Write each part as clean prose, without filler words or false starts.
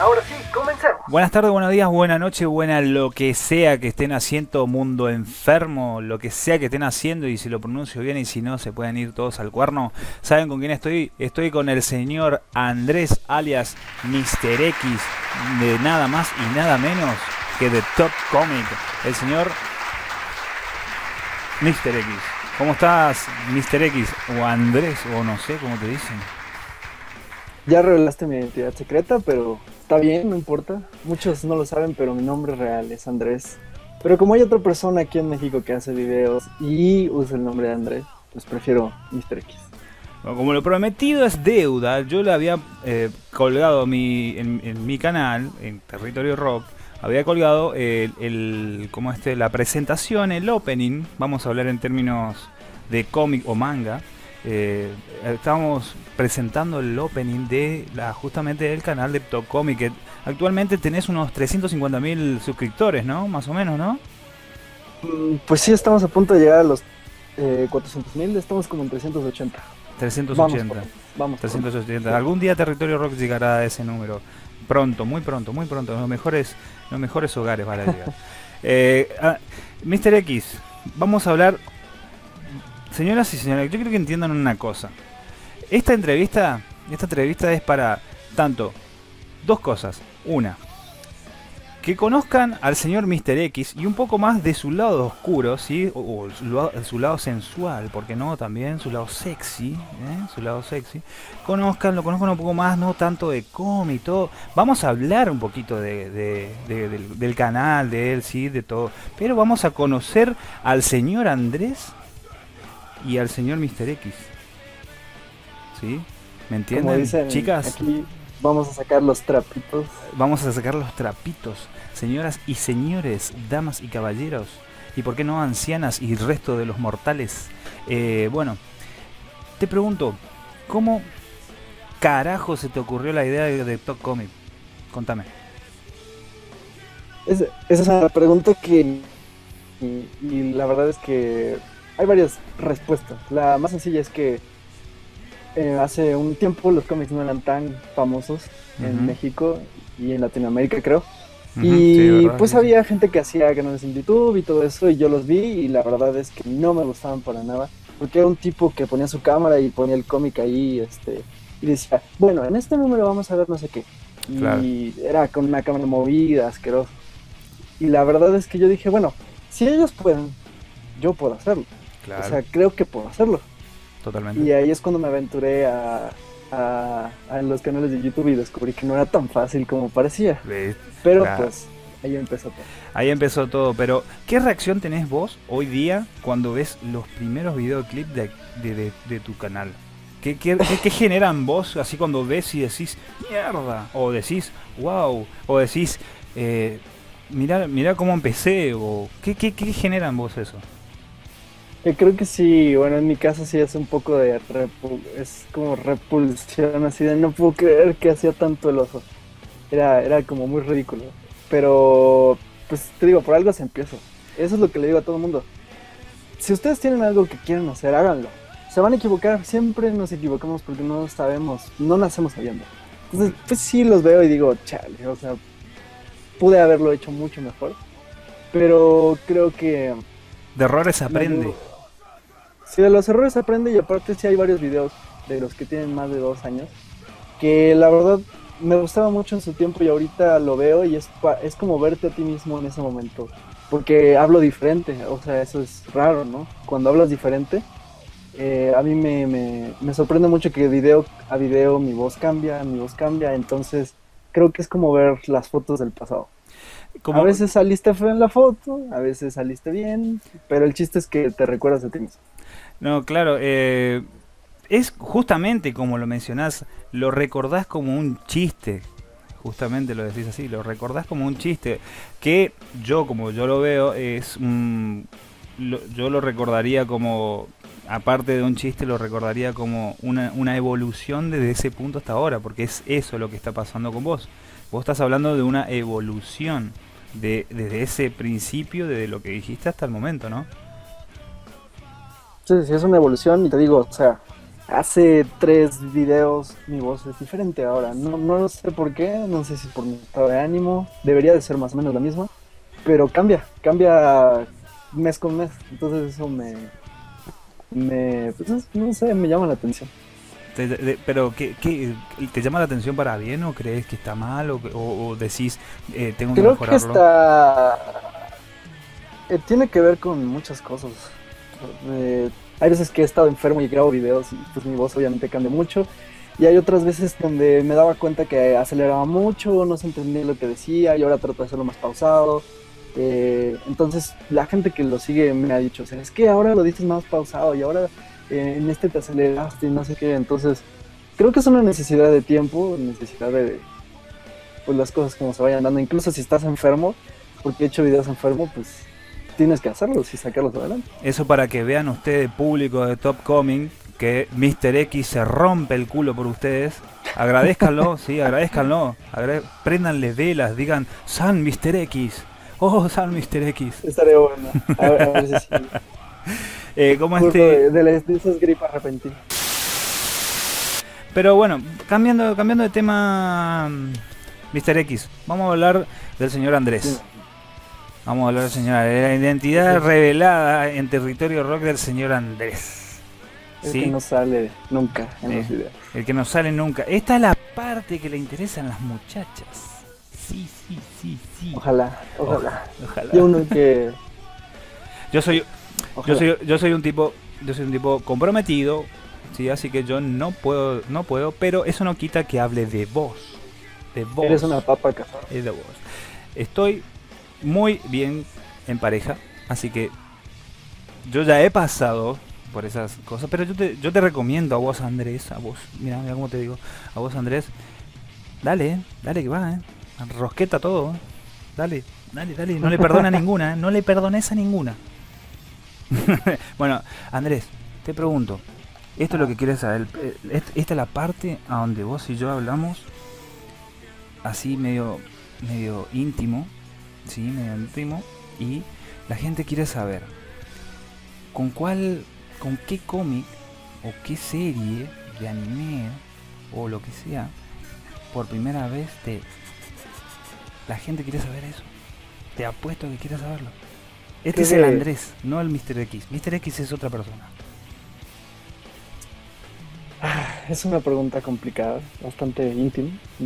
Ahora sí, comencemos. Buenas tardes, buenos días, buena noche, buena lo que sea que estén haciendo, mundo enfermo, lo que sea que estén haciendo, y si lo pronuncio bien y si no se pueden ir todos al cuerno. ¿Saben con quién estoy? Estoy con el señor Andrés alias Mr. X, de nada más y nada menos que de Top Comic, el señor Mr. X. ¿Cómo estás, Mr. X? O Andrés, o no sé cómo te dicen. Ya revelaste mi identidad secreta, pero está bien, no importa. Muchos no lo saben, pero mi nombre real es Andrés. Pero como hay otra persona aquí en México que hace videos y usa el nombre de Andrés, pues prefiero Mr. X. Bueno, como lo prometido es deuda, yo le había colgado en mi canal, en Territorio Rock, había colgado la presentación, el opening, vamos a hablar en términos de cómic o manga. Estábamos presentando el opening de justamente del canal de Top Comic, que actualmente tenés unos 350.000 suscriptores, ¿no? Más o menos, ¿no? Pues sí, estamos a punto de llegar a los 400.000, estamos como en 380. 380. Vamos por 380. sí. Algún día Territorio Rock llegará a ese número. Pronto, muy pronto, muy pronto. Los mejores hogares van a llegar. Mr. X, vamos a hablar. Señoras y señores, yo creo que entiendan una cosa. Esta entrevista es para tanto dos cosas. Una, que conozcan al señor Mr. X y un poco más de su lado oscuro, ¿sí? O su lado sensual, porque no, también su lado sexy, ¿eh? Su lado sexy. Lo conozcan un poco más, no tanto de cómic, todo. Vamos a hablar un poquito del canal, de él, sí, de todo. Pero vamos a conocer al señor Andrés y al señor Mr. X. ¿Sí? ¿Me Como entienden? dicen, Chicas, aquí vamos a sacar los trapitos. vamos a sacar los trapitos. Señoras y señores, damas y caballeros, y por qué no ancianas y el resto de los mortales. Bueno, te pregunto, ¿cómo carajo se te ocurrió la idea de Top Comic? Contame. Esa es una pregunta que... y la verdad es que hay varias respuestas. La más sencilla es que hace un tiempo los cómics no eran tan famosos en México y en Latinoamérica, creo. Sí, Y ¿verdad? pues Sí, sí. había gente que hacía canales en YouTube y todo eso, y yo los vi y la verdad es que no me gustaban para nada, porque era un tipo que ponía su cámara y ponía el cómic ahí, y decía, bueno, en este número vamos a ver no sé qué. Claro, Y era con una cámara movida, asqueroso. Y la verdad es que yo dije, bueno, si ellos pueden, yo puedo hacerlo. O claro, sea, creo que puedo hacerlo. totalmente. Y ahí es cuando me aventuré a los canales de YouTube y descubrí que no era tan fácil como parecía. Ve, Pero claro. pues ahí empezó todo. Ahí empezó todo, pero ¿qué reacción tenés vos hoy día cuando ves los primeros videoclips de tu canal? ¿Qué generan vos así cuando ves y decís mierda? O decís wow, o decís mirá cómo empecé, o ¿qué generan vos eso? Que creo que sí, bueno, en mi caso sí es un poco de es como repulsión, así de no puedo creer que hacía tanto el oso. Era como muy ridículo. Pero, pues te digo, por algo se empieza. Eso es lo que le digo a todo el mundo. Si ustedes tienen algo que quieren hacer, háganlo. Se van a equivocar, siempre nos equivocamos porque no sabemos, no nacemos sabiendo. Entonces, pues sí los veo y digo, chale, o sea, pude haberlo hecho mucho mejor. Pero creo que De errores se me aprende. ayudó. Si de los errores se aprende, y aparte sí hay varios videos de los que tienen más de 2 años, que la verdad me gustaba mucho en su tiempo y ahorita lo veo y es como verte a ti mismo en ese momento, porque hablo diferente, o sea, eso es raro, ¿no? Cuando hablas diferente, a mí me sorprende mucho que video a video mi voz cambia, entonces creo que es como ver las fotos del pasado. A Como, veces saliste feo en la foto, a veces saliste bien, pero el chiste es que te recuerdas a ti mismo. no, claro, es justamente como lo mencionás, lo recordás como un chiste, justamente lo decís así, lo recordás como un chiste, que yo, como yo lo veo, yo lo recordaría como, aparte de un chiste, lo recordaría como una evolución desde ese punto hasta ahora, porque es eso lo que está pasando con vos. Vos estás hablando de una evolución desde ese principio, desde lo que dijiste hasta el momento, ¿no? Sí, sí, es una evolución y te digo, o sea, hace 3 videos mi voz es diferente ahora. No lo sé por qué, no sé si por mi estado de ánimo, debería de ser más o menos la misma, pero cambia mes con mes, entonces eso pues, no sé, me llama la atención. Pero ¿qué te llama la atención para bien o crees que está mal o decís tengo que Creo que mejorarlo? tiene que ver con muchas cosas. Hay veces que he estado enfermo y grabo videos y pues mi voz obviamente cambia mucho. Y hay otras veces donde me daba cuenta que aceleraba mucho, no se entendía lo que decía y ahora trato de hacerlo más pausado. Entonces la gente que lo sigue me ha dicho, o sea, es que ahora lo dices más pausado y ahora en este te aceleraste y no sé qué. Entonces creo que es una necesidad de tiempo, necesidad de pues, las cosas como se vayan dando. Incluso si estás enfermo, porque he hecho videos enfermo, pues tienes que hacerlos y sacarlos adelante. Eso para que vean ustedes, público de Top Coming, que Mr. X se rompe el culo por ustedes. Agradezcanlo, sí, agradezcanlo. Préndanle velas, digan San Mr. X. Oh, San Mr. X. Estaría bueno. A ver si sí. ¿Cómo Curso de esas gripas repentinas. Pero bueno, cambiando de tema, Mr. X, vamos a hablar del señor Andrés. Sí. Vamos a hablar del señor, de la identidad revelada en territorio rock del señor Andrés. El ¿Sí? que no sale nunca en los videos. El que no sale nunca. Esta es la parte que le interesan las muchachas. Sí. Ojalá. Ojalá. Y uno que... Yo soy un tipo comprometido, sí, así que yo no puedo, pero eso no quita que hable de vos. De vos. Eres una papa casada. Es de vos. Estoy muy bien en pareja, así que yo ya he pasado por esas cosas, pero yo te recomiendo a vos, Andrés, a vos, mira cómo te digo, a vos, Andrés, dale que va, rosqueta todo, dale, no le perdona ninguna, no le perdones a ninguna. Bueno, Andrés, te pregunto, esto es lo que quieres saber, esta es la parte a donde vos y yo hablamos así medio íntimo, sí, medio íntimo, y la gente quiere saber con qué cómic o qué serie de anime o lo que sea por primera vez la gente quiere saber eso. Te apuesto que quiere saberlo. Este es el Andrés, no el Mr. X. Mr. X es otra persona. Es una pregunta complicada, bastante íntima.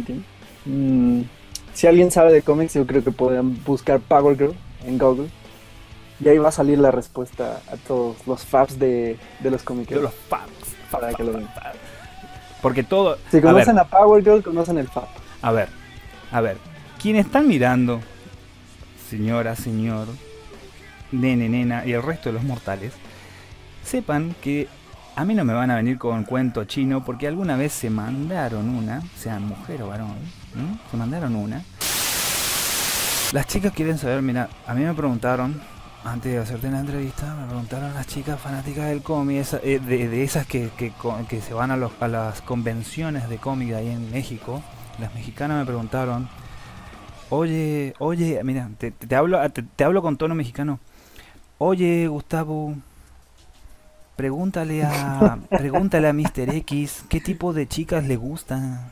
Si alguien sabe de cómics, yo creo que podrían buscar Power Girl en Google. Y ahí va a salir la respuesta a todos los faps de los cómics. De los faps. Para que lo vean. Porque todo... Si conocen a Power Girl, conocen el fap. A ver. Quienes están mirando, señora, señor, nene, nena y el resto de los mortales, sepan que a mí no me van a venir con cuento chino porque alguna vez se mandaron una, sea mujer o varón, ¿no? Se mandaron una. Las chicas quieren saber, mira, a mí me preguntaron, antes de hacerte la entrevista, me preguntaron las chicas fanáticas del cómic, de esas que se van a las convenciones de cómic ahí en México. Las mexicanas me preguntaron, oye, mira, te hablo con tono mexicano. Oye, Gustavo, pregúntale a Mr. X qué tipo de chicas le gustan.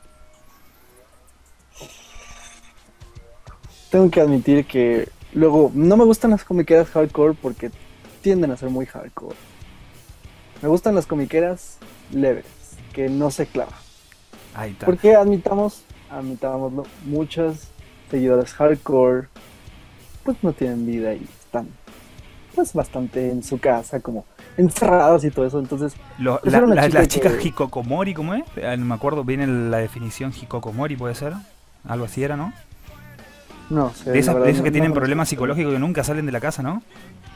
Tengo que admitir que luego no me gustan las comiqueras hardcore porque tienden a ser muy hardcore. Me gustan las comiqueras leves, que no se clavan. Ahí está. Porque admitámoslo, muchas seguidoras hardcore pues no tienen vida y están pues bastante en su casa como encerradas y todo eso, entonces las chicas hikikomori, ¿cómo es? No me acuerdo bien la definición hikikomori, puede ser, algo así era, ¿no? No sé, de esas que tienen no, problemas psicológicos que nunca salen de la casa, ¿no?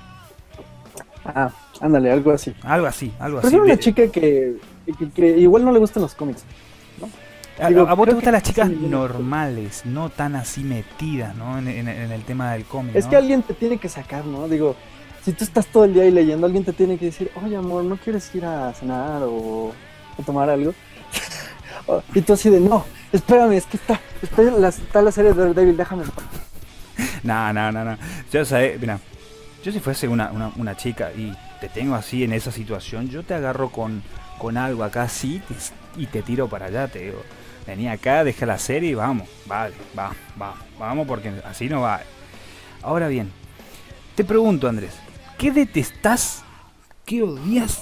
Ándale, algo así. Algo así. Pero es una chica que igual no le gustan los cómics, ¿no? A vos te gustan las chicas normales, no tan así metidas, ¿no? En el tema del cómic, es, ¿no? Que alguien te tiene que sacar, ¿no? Digo, si tú estás todo el día ahí leyendo, alguien te tiene que decir, oye amor, ¿no quieres ir a cenar o a tomar algo? Y tú así de, no, espérame, es que está la serie de Daredevil, déjame. No. Yo sé, mira, yo si fuese una chica y te tengo así en esa situación, yo te agarro con con algo acá así y te tiro para allá, te digo. Vení acá, deja la serie y vamos. Vale, vamos porque así no va. Ahora bien, te pregunto, Andrés, ¿qué detestás, qué odias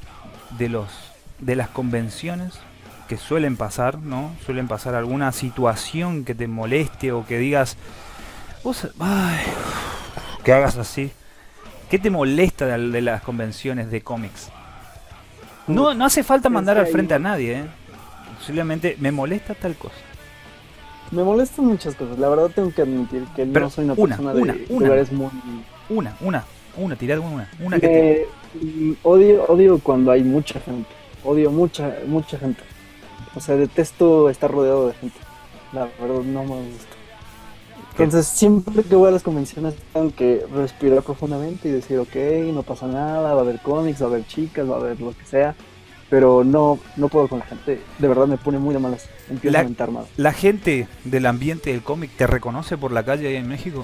de las convenciones que suelen pasar, ¿no? Suelen pasar alguna situación que te moleste o que digas, ay, que hagas así. ¿Qué te molesta de las convenciones de cómics? No hace falta mandar al frente a nadie, ¿eh? Simplemente me molesta tal cosa. Me molestan muchas cosas. La verdad tengo que admitir que pero no soy una persona de lugares muy... tirad una Odio cuando hay mucha gente. Odio mucha gente. O sea, detesto estar rodeado de gente. La verdad no me gusta. Entonces siempre que voy a las convenciones tengo que respirar profundamente y decir, ok, no pasa nada, va a haber cómics, va a haber chicas, va a haber lo que sea. Pero no puedo con la gente. De verdad me pone muy de malas. Empiezo a mentar más. ¿La gente del ambiente del cómic te reconoce por la calle ahí en México?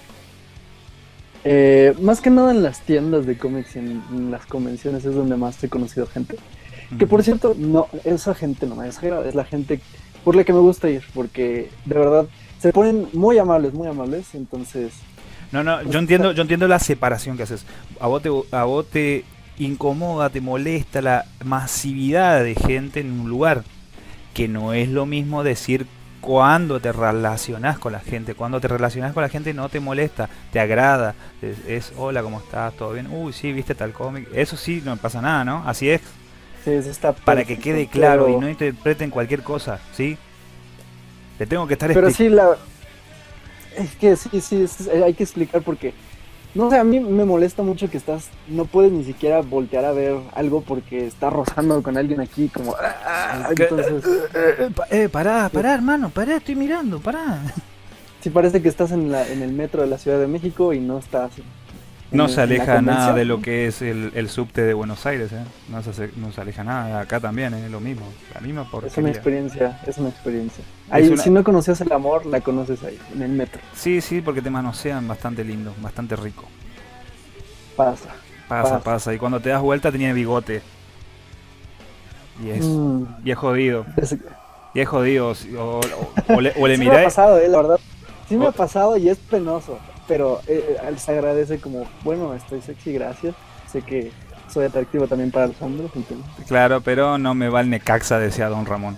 Más que nada en las tiendas de cómics y en las convenciones es donde más he conocido gente. Que por cierto, no, esa gente no me exagera, es la gente por la que me gusta ir, porque de verdad se ponen muy amables, entonces... No, yo entiendo la separación que haces. A vos te incomoda, te molesta la masividad de gente en un lugar, que no es lo mismo decir cuando te relacionás con la gente. Cuando te relacionás con la gente no te molesta, te agrada, es hola, ¿cómo estás? ¿Todo bien? Uy, sí, viste tal cómic. Eso sí, no pasa nada, ¿no? Así es. Sí, eso está para que quede claro y no interpreten cualquier cosa, ¿sí? Te tengo que estar explicando. Pero sí, es que sí, hay que explicar porque, no sé, a mí me molesta mucho que no puedes ni siquiera voltear a ver algo porque estás rozando con alguien aquí, como... entonces... Pará, hermano, estoy mirando, pará. Sí, parece que estás en el metro de la Ciudad de México y no estás... No se aleja nada de lo que es el subte de Buenos Aires, ¿eh? No se aleja nada. Acá también es lo mismo, la misma porquería. Es una experiencia. Ahí, si no conocías el amor, la conoces ahí, en el metro. Sí, porque te manosean bastante lindo, bastante rico. Pasa. Y cuando te das vuelta tenía bigote. Y es jodido. Y es jodido. O le sí miré. Me ha pasado, la verdad. Sí me ha pasado y es penoso. Pero se agradece como, bueno, estoy sexy, gracias. Sé que soy atractivo también para los hombres. ¿Entiendes? Claro, pero no me va el Necaxa, decía Don Ramón.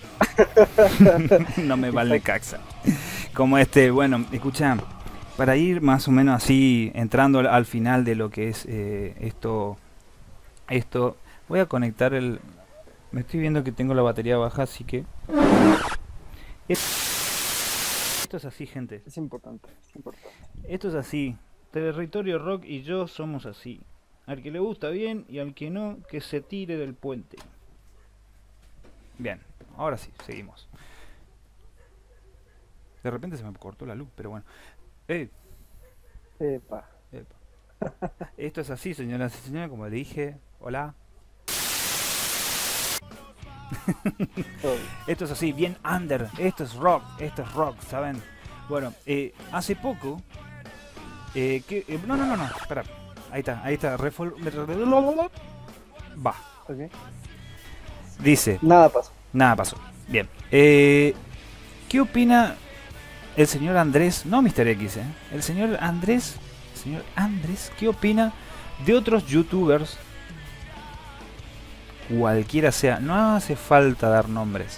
No me va el Necaxa. Como bueno, escucha, para ir más o menos así, entrando al final de lo que es esto, voy a conectar me estoy viendo que tengo la batería baja, así que... Esto es así, gente. Es importante. Esto es así. Territorio Rock y yo somos así. Al que le gusta bien y al que no, que se tire del puente. Bien, ahora sí, seguimos. De repente se me cortó la luz, pero bueno. Epa. Esto es así, señoras y señores, como le dije. Hola. Esto es así, bien under. Esto es rock, ¿saben? Bueno, hace poco no, espera. Ahí está. Va. Okay. Dice. Nada pasó. Bien. ¿Qué opina el señor Andrés? No Mr. X, el señor Andrés, ¿qué opina de otros youtubers? Cualquiera sea, no hace falta dar nombres.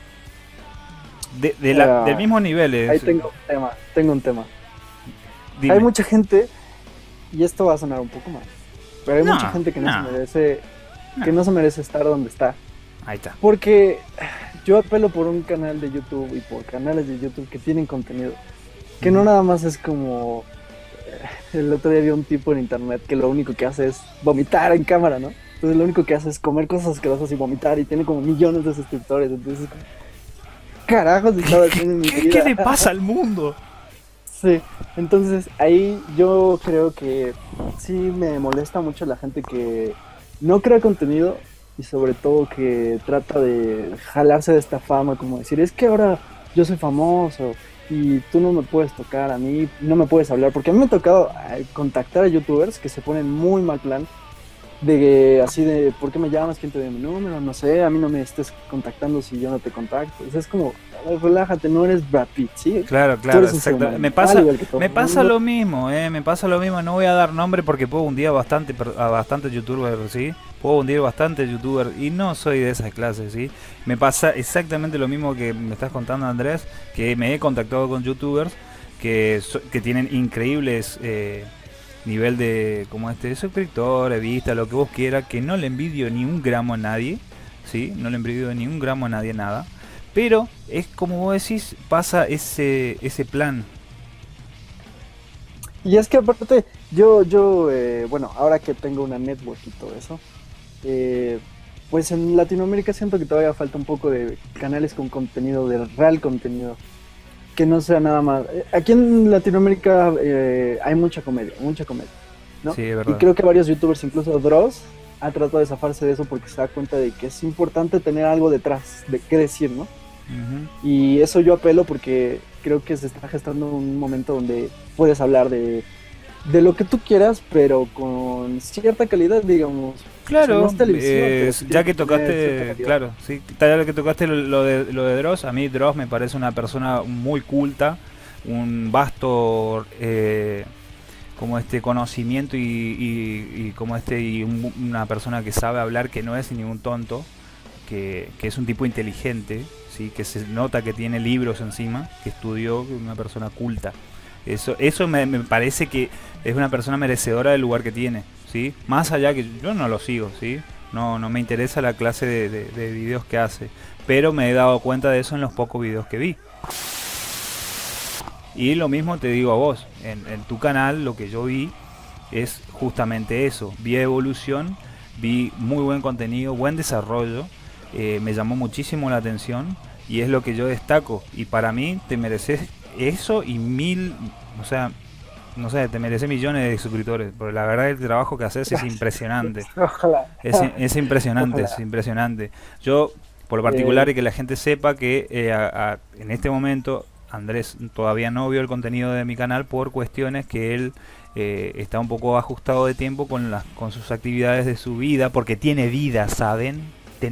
Del mismo nivel. Ahí tengo un tema. Dime. Hay mucha gente, y esto va a sonar un poco mal, pero hay mucha gente que no se merece estar donde está. Ahí está. Porque yo apelo por un canal de YouTube y por canales de YouTube que tienen contenido, que no nada más es como... El otro día vi un tipo en internet que lo único que hace es vomitar en cámara, ¿no? Entonces lo único que hace es comer cosas asquerosas y vomitar y tiene como millones de suscriptores. Entonces, carajos estaba haciendo en mi vida. ¿Qué le pasa al mundo? Sí, entonces ahí yo creo que sí me molesta mucho la gente que no crea contenido y sobre todo que trata de jalarse de esta fama, como decir, es que ahora yo soy famoso y tú no me puedes tocar a mí, no me puedes hablar, porque a mí me ha tocado contactar a youtubers que se ponen muy mal plan así de, ¿por qué me llamas? ¿Quién te dio mi número? No sé, a mí no me estés contactando si yo no te contacto. O sea, es como, a ver, relájate, no eres Brad Pitt, ¿sí? Claro, Tú claro, eres un ser exacto. humano, al igual que todo Me el pasa mundo. lo mismo, me pasa lo mismo. No voy a dar nombre porque puedo hundir a bastante youtuber, ¿sí? Puedo hundir bastante youtuber y no soy de esas clases, ¿sí? Me pasa exactamente lo mismo que me estás contando, Andrés, que me he contactado con youtubers que tienen increíbles nivel de, como de suscriptores, vista, lo que vos quieras, que no le envidio ni un gramo a nadie, ¿sí? No le envidio ni un gramo a nadie, nada. Pero es como vos decís, pasa ese plan. Y es que aparte, bueno, ahora que tengo una network y todo eso, eh, pues en Latinoamérica siento que todavía falta un poco de canales con contenido, de real contenido, que no sea nada más. Aquí en Latinoamérica hay mucha comedia, ¿no? Sí, es Y verdad. creo que varios youtubers, incluso Dross, ha tratado de zafarse de eso porque se da cuenta de que es importante tener algo detrás de qué decir, ¿no? Ujú. Y eso yo apelo porque creo que se está gestando un momento donde puedes hablar de lo que tú quieras, pero con cierta calidad, digamos. O sea, no Claro, es televisión, pero sí ya tienes que que tener cierta tocaste, calidad. claro, sí, ya que tocaste lo de Dross, a mí Dross me parece una persona muy culta, un vasto como conocimiento y como una persona que sabe hablar, que no es ningún tonto, que es un tipo inteligente, sí, que se nota que tiene libros encima, que estudió, una persona culta. Eso me parece que es una persona merecedora del lugar que tiene, ¿sí? Más allá que yo no lo sigo, ¿sí? No me interesa la clase de videos que hace, pero me he dado cuenta de eso en los pocos videos que vi. Y lo mismo te digo a vos, en tu canal lo que yo vi es justamente eso, vi evolución, vi muy buen contenido, buen desarrollo, me llamó muchísimo la atención y es lo que yo destaco. Y para mí te mereces eso y mil, o sea, no sé, te mereces millones de suscriptores, porque la verdad el trabajo que haces es Gracias. impresionante, Ojalá. es impresionante, es Ojalá. impresionante. Yo, por lo particular, Eh, y que la gente sepa que en este momento Andrés todavía no vio el contenido de mi canal por cuestiones que él está un poco ajustado de tiempo con sus actividades de su vida, porque tiene vida, ¿saben?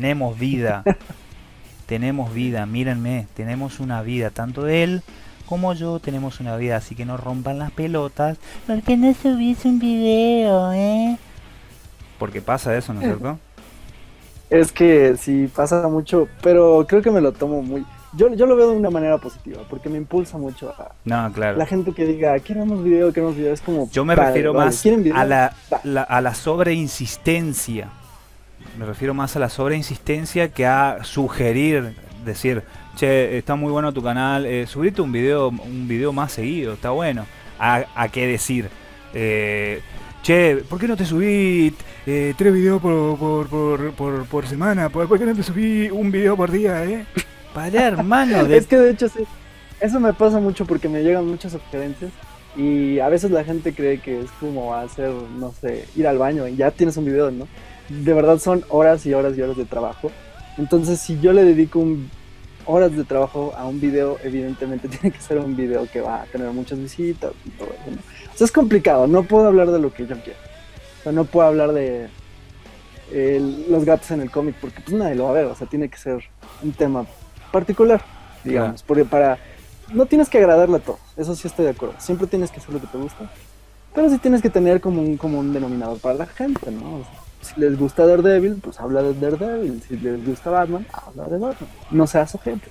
Tenemos vida, mírenme, tenemos una vida, tanto él como yo tenemos una vida, así que no rompan las pelotas. ¿Por qué no subís un video, Porque pasa eso, ¿no es cierto? es que sí pasa mucho, pero creo que me lo tomo muy. Yo lo veo de una manera positiva, porque me impulsa mucho a No, claro. la gente que diga, queremos video, es como, Yo me vale, refiero vale, más ¿quieren a video? Va. a la sobreinsistencia. Me refiero más a la sobreinsistencia que a sugerir, decir, che, está muy bueno tu canal, subite un video más seguido, está bueno. A qué decir, che, ¿por qué no te subí 3 videos por semana? ¿Por qué no te subí un video por día, Para hermano, Es que de hecho sí, eso me pasa mucho porque me llegan muchas sugerencias y a veces la gente cree que es como hacer, no sé, ir al baño y ya tienes un video, ¿no? De verdad son horas y horas y horas de trabajo. Entonces, si yo le dedico horas de trabajo a un video, evidentemente tiene que ser un video que va a tener muchas visitas y todo eso, ¿no? O sea, es complicado, no puedo hablar de lo que yo quiero. O sea, no puedo hablar de los gatos en el cómic porque pues nadie lo va a ver, o sea, tiene que ser un tema particular, claro. digamos, porque no tienes que agradarle a todos, eso sí estoy de acuerdo, siempre tienes que hacer lo que te gusta, pero sí tienes que tener como un común denominador para la gente, ¿no? O sea, si les gusta Daredevil, pues habla de Daredevil, si les gusta Batman, habla de Batman, no seas gente.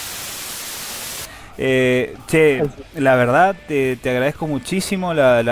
Che, la verdad te agradezco muchísimo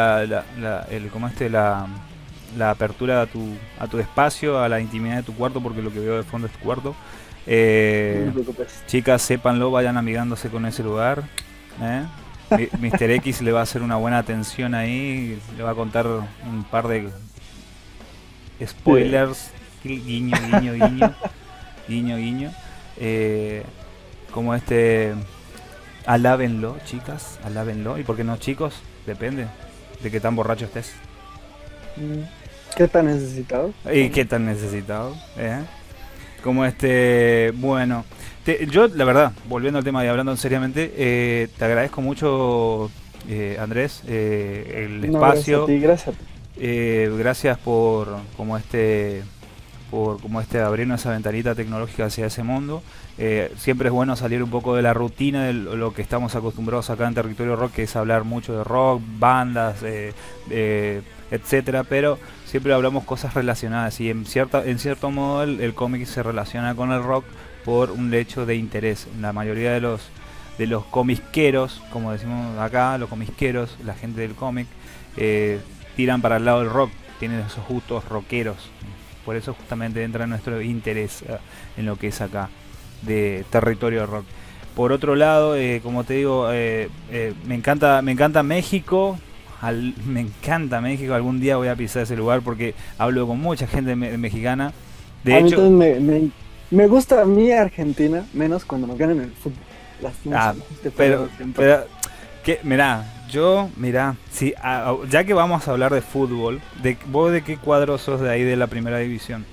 la apertura a tu espacio, a la intimidad de tu cuarto, porque lo que veo de fondo es tu cuarto. No te preocupes. Chicas, sépanlo, vayan amigándose con ese lugar. ¿eh? Mr. X le va a hacer una buena atención ahí, le va a contar un par de spoilers, guiño, guiño, guiño, guiño, guiño. Eh, como alábenlo, chicas, alábenlo. ¿Y por qué no, chicos? Depende de qué tan borracho estés. ¿Qué tan necesitado? ¿Y qué tan necesitado? Como bueno, yo la verdad, volviendo al tema y hablando seriamente, te agradezco mucho, Andrés, el No, gracias a espacio. ti, gracias a ti. Gracias por abrirnos esa ventanita tecnológica hacia ese mundo. Siempre es bueno salir un poco de la rutina de lo que estamos acostumbrados acá en Territorio Rock, que es hablar mucho de rock, bandas, etcétera, pero siempre hablamos cosas relacionadas y en cierto modo el cómic se relaciona con el rock por un hecho de interés. La mayoría de los comiqueros, como decimos acá, los comiqueros, la gente del cómic, tiran para el lado del rock, tienen esos gustos rockeros. Por eso justamente entra nuestro interés en lo que es acá de Territorio Rock. Por otro lado, como te digo, me encanta México. Me encanta México. Algún día voy a pisar ese lugar porque hablo con mucha gente mexicana. De hecho, me gusta a mí Argentina, menos cuando nos ganan el fútbol. pero mirá, si, ya que vamos a hablar de fútbol, ¿vos de qué cuadro sos de ahí de la primera división?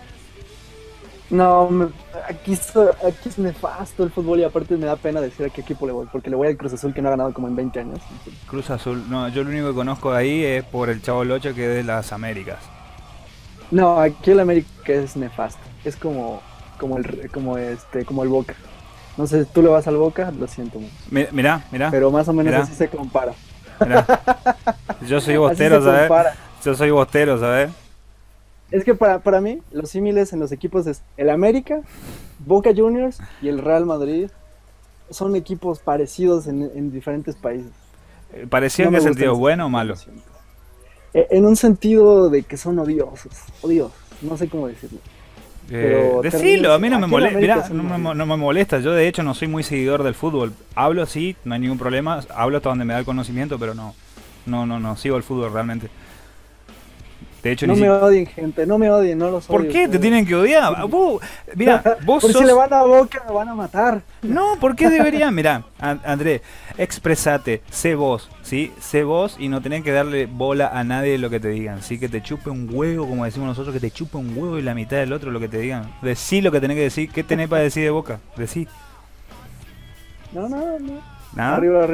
No, aquí es nefasto el fútbol y aparte me da pena decir a qué equipo le voy, porque le voy al Cruz Azul que no ha ganado como en 20 años. Cruz Azul, no, yo lo único que conozco de ahí es por el Chavo Locho, que es de las Américas. No, aquí el América es nefasto, es como el Boca. No sé, tú le vas al Boca, lo siento mucho. Mirá. Pero más o menos así se compara. Mirá. Yo soy bostero, ¿sabes? Yo soy bostero, ¿sabes? Es que para mí, los símiles en los equipos es el América, Boca Juniors y el Real Madrid. Son equipos parecidos en diferentes países. ¿Parecido en qué sentido? ¿Bueno o malo? En un sentido de que son odiosos. No sé cómo decirlo. Decilo, a mí no me molesta. Mirá, no me molesta. Yo de hecho no soy muy seguidor del fútbol. Hablo sí, no hay ningún problema. Hablo hasta donde me da el conocimiento, pero no sigo el fútbol realmente. De hecho, no me odien, gente, no me odien, no los odio. ¿Por qué te tienen que odiar? Mira, vos sos... si le van a Boca me van a matar. No, ¿por qué deberían? Mirá, André, expresate, sé vos, ¿sí? Sé vos y no tenés que darle bola a nadie de lo que te digan, ¿sí? Que te chupe un huevo, como decimos nosotros, que te chupe un huevo y la mitad del otro lo que te digan. Decí lo que tenés que decir. ¿Qué tenés para decir de Boca? Decí. No. ¿Nada? Arriba.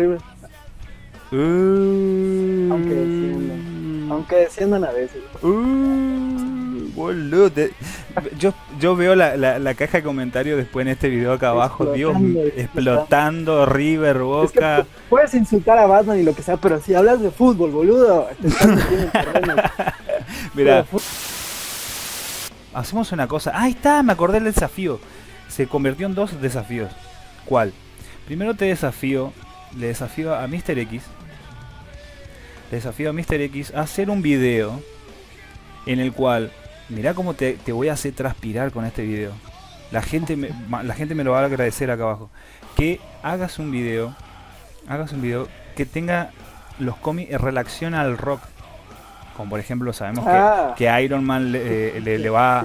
Aunque desciendan a veces. Boludo. Yo veo la caja de comentarios después en este video acá abajo. Dios, explotando River, Boca. Es que puedes insultar a Batman y lo que sea, pero si hablas de fútbol, boludo, te estás metiendo en terreno. Mira, hacemos una cosa. Ahí está, me acordé del desafío. Se convirtió en 2 desafíos. ¿Cuál? Primero le desafío a Mr. X. Desafío a Mr. X a hacer un video en el cual, mirá cómo te voy a hacer transpirar con este video. La gente me lo va a agradecer acá abajo. Que hagas un video que tenga los cómics en relación al rock. Como por ejemplo sabemos que Iron Man le va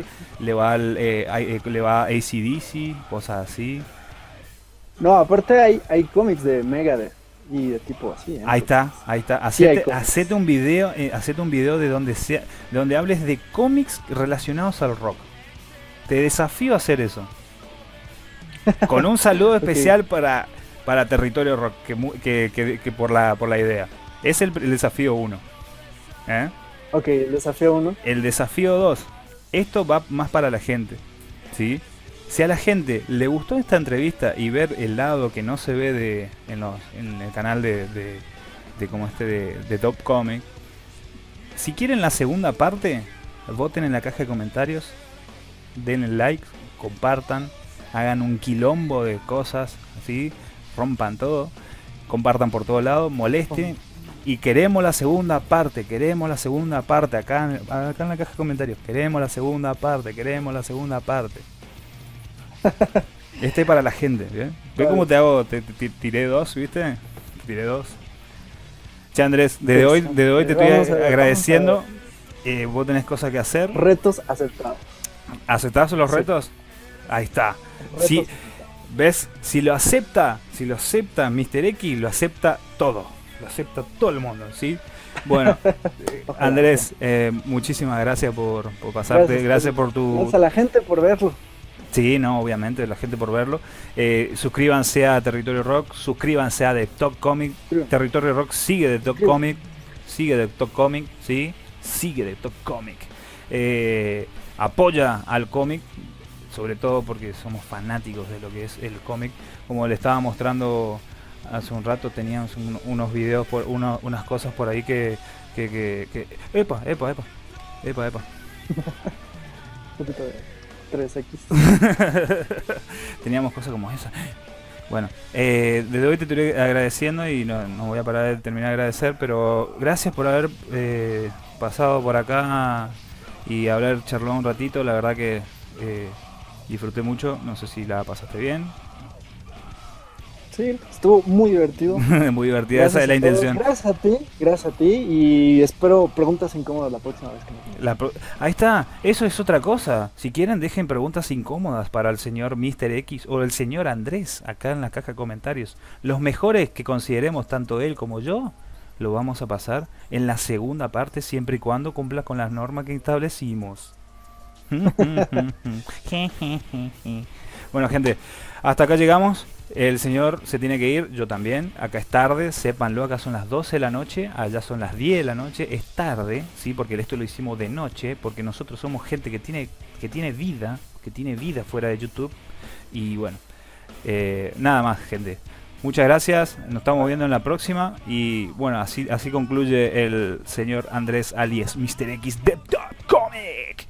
a AC/DC, cosas así. No, aparte hay cómics de Megadeth y de tipo así. Ahí está. Hacete un video de donde hables de cómics relacionados al rock. Te desafío a hacer eso. Con un saludo especial para Territorio Rock, que por la idea. Es el desafío 1. Ok, el desafío 1. El desafío 2. Esto va más para la gente, ¿sí? Si a la gente le gustó esta entrevista y ver el lado que no se ve en el canal de Top Comic, si quieren la segunda parte, voten en la caja de comentarios, denle like, compartan, hagan un quilombo de cosas, así, rompan todo, compartan por todo lado, molesten. Y queremos la segunda parte acá en la caja de comentarios. Queremos la segunda parte. Este es para la gente, ¿bien? ¿Ve cómo te hago? Te tiré 2, ¿viste? Tiré 2. Che, Andrés, desde hoy te estoy agradeciendo. Vos tenés cosas que hacer. Retos aceptados. ¿Aceptás los retos? Ahí está. Sí, ¿ves? Si lo acepta Mr. X, lo acepta todo. Lo acepta todo el mundo, ¿sí? Bueno, Andrés, muchísimas gracias por pasarte. Gracias por tu... Gracias a la gente por verlo. Sí, no, obviamente, la gente por verlo. Suscríbanse a Territorio Rock, suscríbanse a The Top Comic. Territorio Rock sigue The Top Comic, ¿sí? sigue de Top Comic. Apoya al cómic, sobre todo porque somos fanáticos de lo que es el cómic. Como le estaba mostrando hace un rato, teníamos unos videos, unas cosas por ahí que... Epa. Un poquito de 3X. Teníamos cosas como esa. Bueno, desde hoy te estoy agradeciendo y no voy a parar de terminar de agradecer, pero gracias por haber pasado por acá y haber charlado un ratito. La verdad que disfruté mucho, no sé si la pasaste bien. Sí, estuvo muy divertido. Muy divertida, esa es la intención. Gracias a ti y espero preguntas incómodas la próxima vez que nos Ahí está, eso es otra cosa. Si quieren, dejen preguntas incómodas para el señor Mr. X o el señor Andrés acá en la caja de comentarios. Los mejores que consideremos, tanto él como yo, lo vamos a pasar en la segunda parte, siempre y cuando cumpla con las normas que establecimos. Bueno, gente, hasta acá llegamos. El señor se tiene que ir, yo también. Acá es tarde, sépanlo, acá son las 12 de la noche, allá son las 10 de la noche. Es tarde, ¿sí? Porque esto lo hicimos de noche, porque nosotros somos gente que tiene vida fuera de YouTube. Y bueno, nada más, gente. Muchas gracias, nos estamos viendo en la próxima. Y bueno, así concluye el señor Andrés alias Mr. X de Top Comic.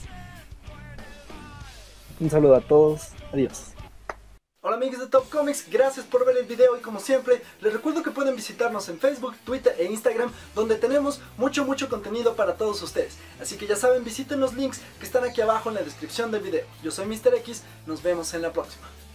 Un saludo a todos, adiós. Hola amigos de Top Comics, gracias por ver el video y como siempre les recuerdo que pueden visitarnos en Facebook, Twitter e Instagram donde tenemos mucho contenido para todos ustedes. Así que ya saben, visiten los links que están aquí abajo en la descripción del video. Yo soy Mr. X, nos vemos en la próxima.